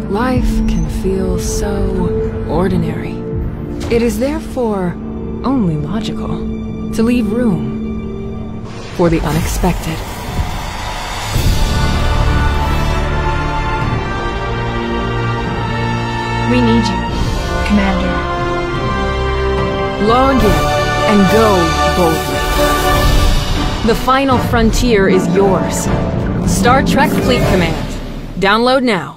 Life can feel so ordinary. It is therefore only logical to leave room for the unexpected. We need you, Commander. Log in and go boldly. The final frontier is yours. Star Trek Fleet Command. Download now.